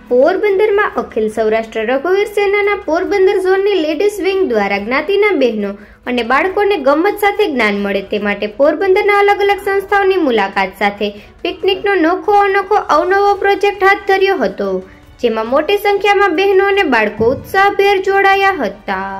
પોરબંદરમાં અખિલ સૌરાષ્ટ્ર રઘુવીર સેનાના પોરબંદર ઝોનની લેડીઝ વિંગ દ્વારા જ્ઞાતિના બહેનો અને બાળકોને ગમત સાથે જ્ઞાન મળે તે માટે પોરબંદરના અલગ અલગ સંસ્થાઓની મુલાકાત સાથે પિકનિકનો અનોખો અવનવો પ્રોજેક્ટ હાથ ધર્યો હતો, જેમાં મોટી સંખ્યામાં બહેનો અને બાળકો ઉત્સાહભેર જોડાયા હતા.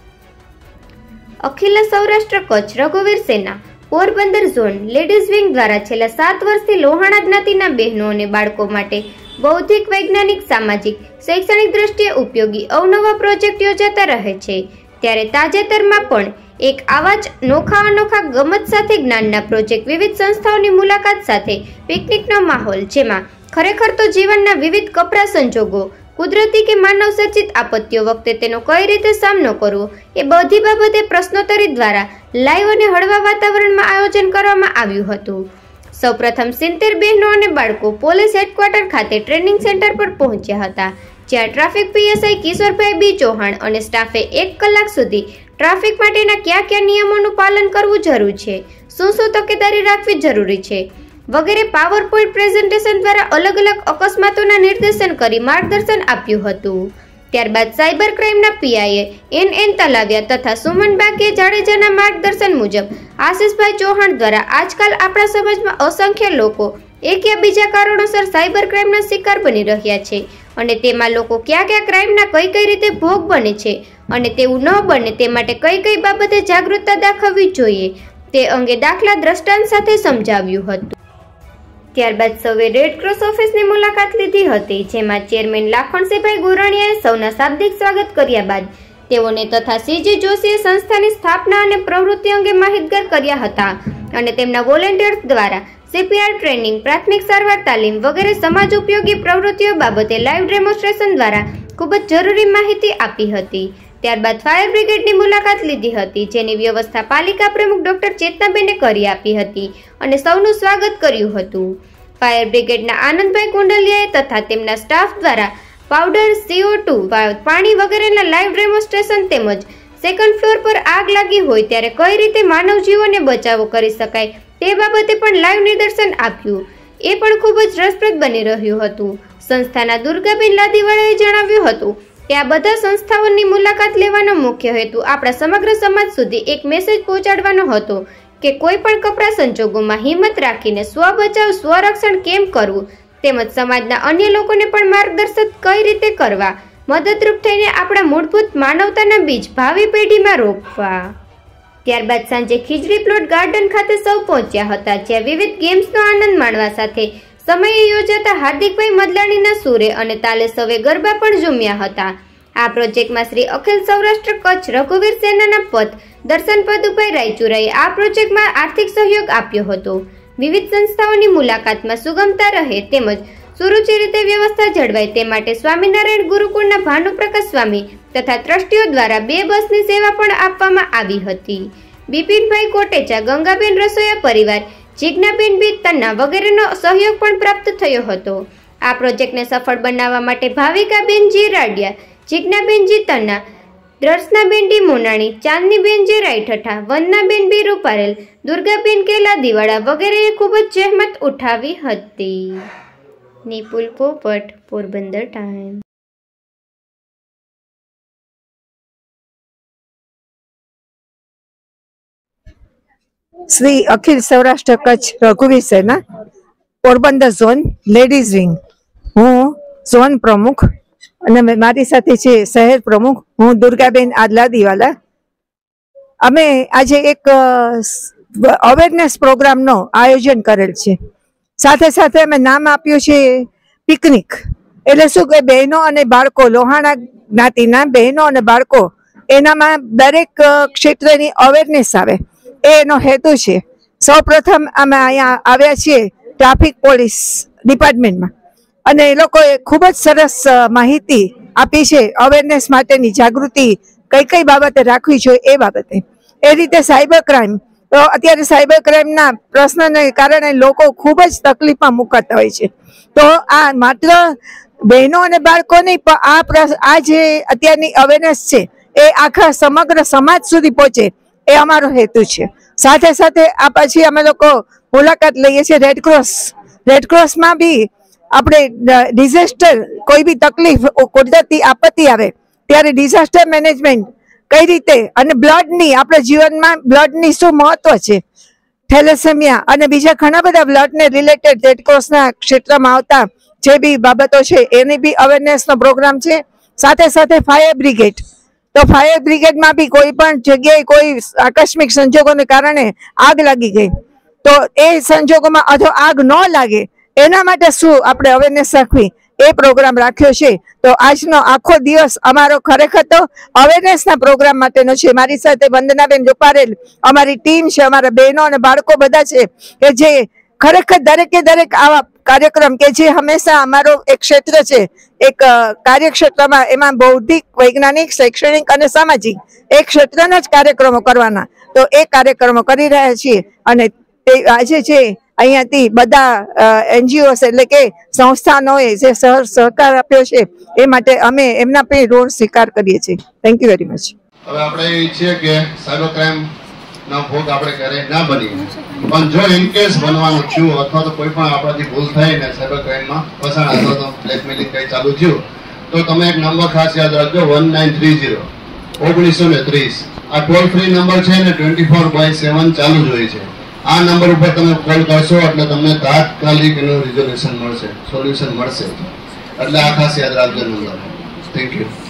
અખિલ સૌરાષ્ટ્ર કચ્છ રઘુવીર Sena Porbandar zone ladies wing દ્વારા છેલ્લા 7 વર્ષથી લોહાણા જ્ઞાતિના બહેનો અને બાળકો માટે બૌદ્ધિક, વૈજ્ઞાનિક, સામાજિક, શૈક્ષણિક દ્રષ્ટિએ ઉપયોગી અવનવા પ્રોજેક્ટ યોજાતા રહે છે. ત્યારે તાજેતરમાં પણ એક આવા જ અનોખા ગમત સાથે જ્ઞાનના પ્રોજેક્ટ વિવિધ સંસ્થાઓની મુલાકાત સાથે પિકનિકનો માહોલ, જેમાં ખરેખર તો જીવનના વિવિધ કપરા સંજોગો, કુદરતી કે માનવ સર્જિત આપત્તિઓ વખતે તેનો કઈ રીતે સામનો કરવો એ બધી બાબતે પ્રશ્નોત્તરી દ્વારા લાઈવ અને હળવા વાતાવરણમાં આયોજન કરવામાં આવ્યું હતું. સૌપ્રથમ 70 બહેનો અને બાળકો પોલીસ હેડક્વાર્ટર ખાતે ટ્રેનિંગ સેન્ટર પર પહોંચ્યા હતા, જ્યાં traffic PSI Kishorbhai B Chauhan અને સ્ટાફે 1 કલાક સુધી ટ્રાફિક માટેના કયા નિયમોનું પાલન કરવું જરૂરી છે, શું તકેદારી રાખવી જરૂરી છે વગેરે પાવરપોઈન્ટ પ્રેઝન્ટેશન દ્વારા અલગ અલગ અકસ્માતોના નિર્દેશન કરી માર્ગદર્શન આપ્યું હતું. ત્યારબાદ સાયબર ક્રાઇમના પીઆઈએ NN તલાવિયા તથા સુમનબા કે જાડેજાના માર્ગદર્શન મુજબ આશિષભાઈ ચૌહાણ દ્વારા આજકાલ આપણા સમાજમાં અસંખ્ય લોકો એક યા બીજા કારણોસર સાયબર ક્રાઇમના શિકાર બની રહ્યા છે અને તેમાં લોકો કયા ક્રાઇમના કઈ રીતે ભોગ બને છે અને તેવું ન બને તે માટે કઈ બાબતે જાગૃતતા દાખવવી જોઈએ તે અંગે દાખલા દ્રષ્ટાંત સાથે સમજાવ્યું હતું. ત્યારબાદ સૌએ રેડક્રોસ ઓફિસની મુલાકાત લીધી હતી, જેમાં ચેરમેન લાખણસિંહભાઈ ગોરાણીયાએ સૌના શાબ્દિક સ્વાગત કર્યા બાદ તેઓને તથા CG જોશીએ સંસ્થાની સ્થાપના અને પ્રવૃત્તિ અંગે માહિતગાર કર્યા હતા અને તેમના વોલેન્ટિયર્સ દ્વારા CPR ટ્રેનિંગ, પ્રાથમિક સારવાર તાલીમ વગેરે સમાજ ઉપયોગી પ્રવૃત્તિઓ બાબતે લાઈવ ડેમોન્સ્ટ્રેશન દ્વારા ખૂબ જ જરૂરી માહિતી આપી હતી. ત્યારબાદ ફાયર બ્રિગેડની મુલાકાત લીધી હતી, જેની વ્યવસ્થા પાલિકા પ્રમુખ ડોક્ટર ચેતનાબેને કરી આપી હતી અને સૌનું સ્વાગત કર્યું હતું. ફાયર બ્રિગેડના આનંદભાઈ કુંડલિયાએ તથા તેમના સ્ટાફ દ્વારા પાવડર, CO2, પાણી વગેરેના લાઈવ ડેમોન્સ્ટ્રેશન તેમજ સેકન્ડ ફ્લોર પર આગ લાગી હોય ત્યારે કઈ રીતે માનવ જીવોને બચાવો કરી શકાય તે બાબતે પણ લાઈવ નિદર્શન આપ્યું. એ પણ ખૂબ જ રસપ્રદ બની રહ્યું હતું. સંસ્થાના દુર્ગાબેન લાદીવાળાએ જણાવ્યું હતું કે આ બધા સંસ્થાઓની મુલાકાત લેવાનો મુખ્ય હેતુ આપણા સમગ્ર સમાજ સુધી એક મેસેજ પહોંચાડવાનો હતો કે કોઈ પણ કપરા સંજોગોમાં હિંમત રાખીને સ્વબચાવ, સ્વરક્ષણ કેમ કરવું તેમજ સમાજના અન્ય લોકોને પણ માર્ગદર્શિત કઈ રીતે કરવા, મદદરૂપ થઈને આપણા મૂળભૂત માનવતાના બીજ ભાવિ પેઢીમાં રોપવા. ત્યારબાદ સાંજે ખીજડી પ્લોટ ગાર્ડન ખાતે સૌ પહોંચ્યા હતા, જ્યાં વિવિધ ગેમ્સનો આનંદ માણવા સાથે સમયે યોજાતા હાર્દિકભાઈ મદલાણીના સૂરે અને તાલે સૌએ ગરબા પણ ઝૂમ્યા હતા. આ પ્રોજેક્ટમાં શ્રી અખિલ સૌરાષ્ટ્ર કચ્છ રઘુવીર સેનાના પદ દર્શન પદુભાઈ રાયચુરાએ આ પ્રોજેક્ટમાં આર્થિક સહયોગ આપ્યો હતો. વિવિધ સંસ્થાઓની મુલાકાતમાં સુગમતા રહે તેમજ સુરુચિ રીતે વ્યવસ્થા જળવાય તે માટે સ્વામિનારાયણ ગુરુકુળના ભાનુપ્રકાશ સ્વામી તથા ટ્રસ્ટીઓ દ્વારા 2 બસની સેવા પણ આપવામાં આવી હતી. બિપિનભાઈ કોટેચા, ગંગાબેન રસોયા પરિવાર, જિજ્ઞાબેન બી તન્ના વગેરેનો સહયોગ પણ પ્રાપ્ત થયો હતો. આ પ્રોજેક્ટને સફળ બનાવવા માટે Bhavikaben G Radiya, Jignaben G Tanna, Darshanaben D Monani, Chandniben G Raythatha, Vandanaben B Ruparel, Durgaben Kela Diwala વગેરેએ ખૂબ જ જહેમત ઉઠાવી હતી. નિપુલ પોપટ, પોરબંદર ટાઈમ. શ્રી અખિલ સૌરાષ્ટ્ર કચ્છ રઘુવીર Sena Porbandar zone ladies wing. હું ઝોન પ્રમુખ અને મારી સાથે છે શહેર પ્રમુખ, હું દુર્ગાબેન આદલાદીવાલા. અમે આજે એક અવેરનેસ પ્રોગ્રામનો આયોજન કરેલ છે. સાથે સાથે અમે નામ આપ્યું છે પિકનિક. એટલે શું કે બહેનો અને બાળકો, લોહાણા જ્ઞાતિના બહેનો અને બાળકો, એનામાં દરેક ક્ષેત્રની અવેરનેસ આવે એનો હેતુ છે. સૌ પ્રથમ અમે અહીંયા આવ્યા છીએ ટ્રાફિક પોલીસ ડિપાર્ટમેન્ટમાં અને એ લોકોએ ખૂબ જ સરસ માહિતી આપી છે અવેરનેસ માટેની, જાગૃતિ કઈ બાબતે રાખવી જોઈએ એ બાબતે. એ રીતે સાયબર ક્રાઇમ, તો અત્યારે સાયબર ક્રાઇમના પ્રશ્નને કારણે લોકો ખૂબ જ તકલીફમાં મુકાતા હોય છે. તો આ માત્ર બહેનો અને બાળકો નહીં પણ આ જે અત્યારની અવેરનેસ છે એ આખા સમગ્ર સમાજ સુધી પહોંચે એ અમારો હેતુ છે. સાથે સાથે આ પછી અમે લોકો મુલાકાત લઈએ છીએ રેડક્રોસમાં બી આપણે ડિઝાસ્ટર કોઈ બી તકલીફ કુદરતી આપત્તિ આવે ત્યારે ડિઝાસ્ટર મેનેજમેન્ટ કઈ રીતે અને બ્લડની આપણા જીવનમાં બ્લડની શું મહત્વ છે, થેલેસેમિયા અને બીજા ઘણા બધા બ્લડને રિલેટેડ રેડક્રોસના ક્ષેત્રમાં આવતા જે બી બાબતો છે એની બી અવેરનેસનો પ્રોગ્રામ છે. સાથે સાથે ફાયર બ્રિગેડ, તો ફાયર બ્રિગેડમાં બી કોઈ પણ જગ્યાએ કોઈ આકસ્મિક સંજોગોને કારણે આગ લાગી ગઈ તો એ સંજોગોમાં આગ ન લાગે એના માટે શું આપણે અવેરનેસ રાખવી એ પ્રોગ્રામ રાખ્યો છે. તો આજનો આખો દિવસ અમારો ખરેખર તો અવેરનેસના પ્રોગ્રામ માટેનો છે. મારી સાથે વંદનાબેન રૂપારેલ અમારી ટીમ છે, અમારા બહેનો અને બાળકો બધા છે કે જે ખરેખર દરેકે દરેક આવા કાર્યક્રમ કે જે હંમેશા અમારો એક ક્ષેત્ર છે, એક કાર્યક્ષેત્રમાં એમાં બૌદ્ધિક, વૈજ્ઞાનિક, શૈક્ષણિક અને સામાજિક એક ક્ષેત્રના જ કાર્યક્રમો કરવાના, તો એ કાર્યક્રમો કરી રહ્યા છીએ. અને આજે જે અહીંયાથી બધા NGOs એટલે કે સંસ્થાનોએ જે સહકાર આપ્યો છે એ માટે અમે એમના પણ ઋણ સ્વીકાર કરીએ છીએ. Thank you very much. હવે આપણે ઈચ્છીએ કે સાયબર ક્રાઇમ ના ભોગ આપણે ક્યારેય ના બનીએ, પણ જો ઇનકેસ બનવાનું થયું અથવા તો કોઈ પણ આપણાથી ભૂલ થઈ ને સાયબર ક્રાઇમમાં ફસાણ અથવા તો બ્લેકમેલિંગ કઈ ચાલુ થયું તો તમે એક નંબર ખાસ યાદ રાખજો 1930 1930. આ ટોલ ફ્રી નંબર છે ને 24/7 ચાલુ જ હોય છે. આ નંબર ઉપર તમે કોલ કરશો એટલે તમને તાત્કાલિક એનું રિઝોલ્યુશન મળશે, સોલ્યુશન મળશે. એટલે આ ખાસ યાદ રાખજો નંબર. Thank you.